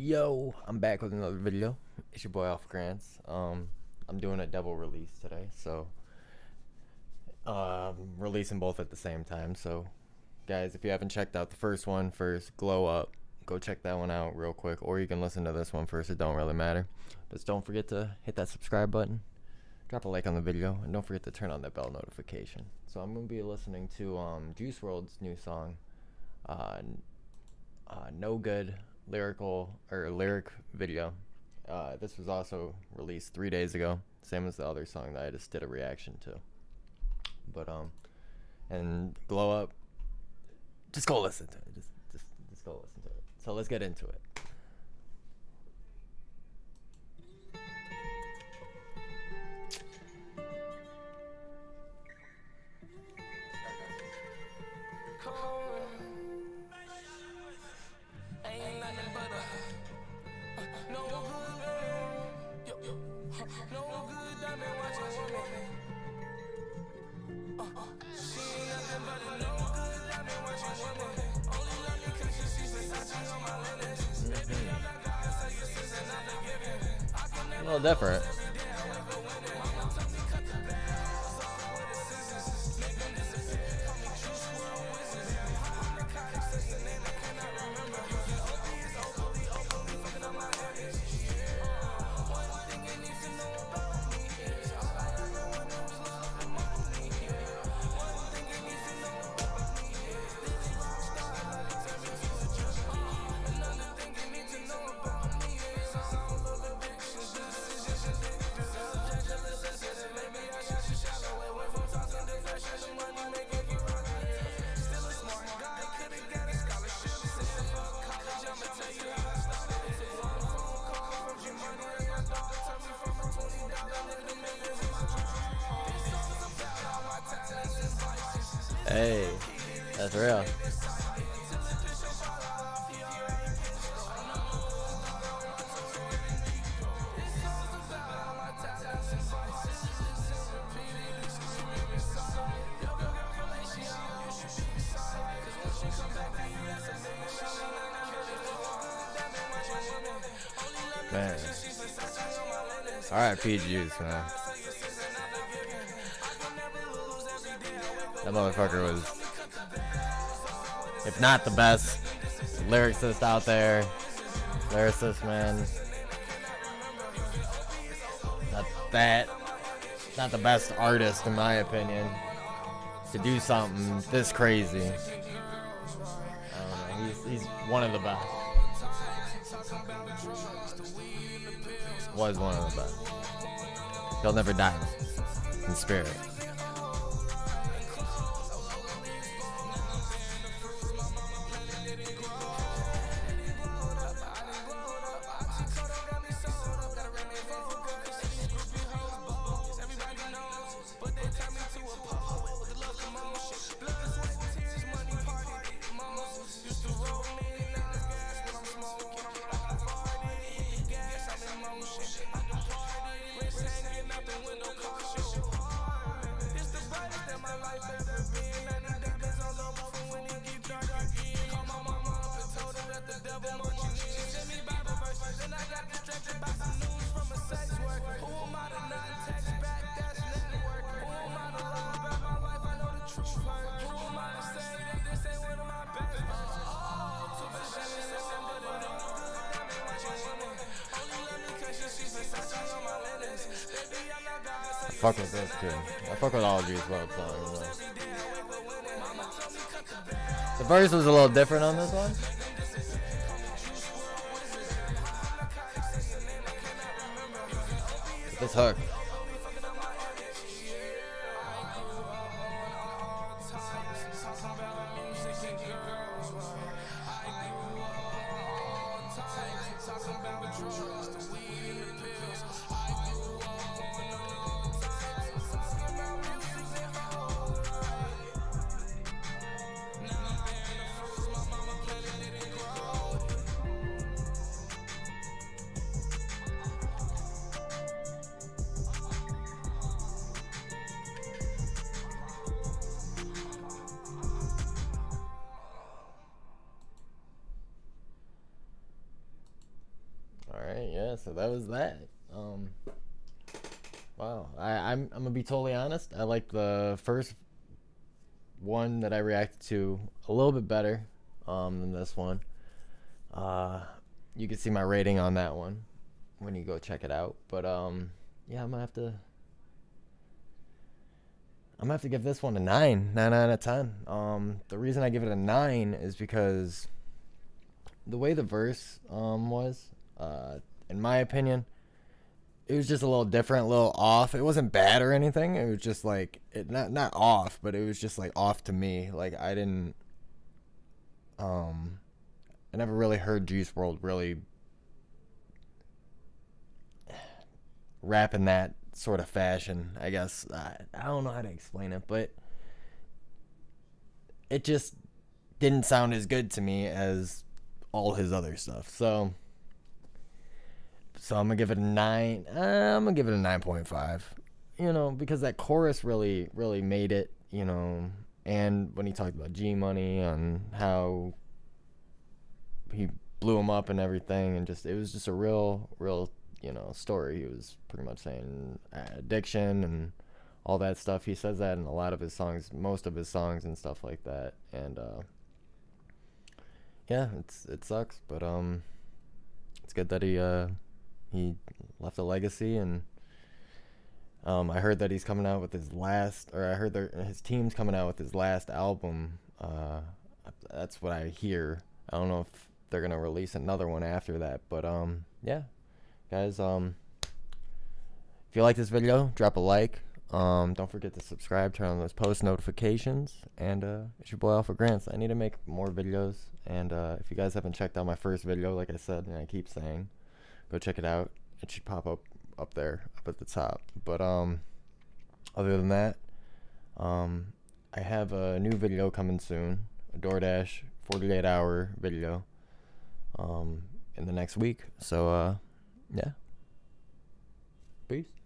Yo, I'm back with another video. It's your boy Alpha Grants. I'm doing a double release today, so releasing both at the same time. So, guys, if you haven't checked out the first one first, Glow Up, go check that one out real quick, or you can listen to this one first. It don't really matter. Just don't forget to hit that subscribe button, drop a like on the video, and don't forget to turn on that bell notification. So I'm gonna be listening to Juice WRLD's new song, No Good lyric video. This was also released 3 days ago, same as the other song that I just did a reaction to. But and Glow Up, just go listen to it. Just go listen to it. So let's get into it. A little different. Hey, that's real. Man. R.I.P. Juice, man. That motherfucker was, if not the best lyricist out there, man. Not the best artist in my opinion to do something this crazy. I don't know, he's one of the best. Was one of the best. He'll never die in spirit. I fuck with this too. I fuck with all Juice WRLD songs. The verse was a little different on this one. This hook. yeah, so that was that. Wow, I'm gonna be totally honest. I like the first one that I reacted to a little bit better than this one. Uh, you can see my rating on that one when you go check it out. But yeah, I'm gonna have to give this one a 9 out of 10. The reason I give it a 9 is because the way the verse was, in my opinion, it was just a little different, a little off. It wasn't bad or anything. It was just like it not off, but it was just like off to me. Like I never really heard Juice WRLD really rap in that sort of fashion. I guess I don't know how to explain it, but it just didn't sound as good to me as all his other stuff. So I'm gonna give it a 9. I'm gonna give it a 9.5. You know, because that chorus really made it. You know, and when he talked about G Money and how he blew him up and everything, and just it was just a real story. He was pretty much saying addiction and all that stuff. He says that in a lot of his songs, most of his songs and stuff like that. And yeah, it sucks, but it's good that he left a legacy. And I heard that he's coming out with his last, or I heard his team's coming out with his last album. That's what I hear. I don't know if they're gonna release another one after that, but yeah, guys, if you like this video, drop a like. Don't forget to subscribe, turn on those post notifications, and it's your boy Alpha Grants. I need to make more videos, and if you guys haven't checked out my first video, like I said, and I keep saying, go check it out. It should pop up there, up at the top. But other than that, I have a new video coming soon, a DoorDash 48-hour video in the next week. So yeah, peace.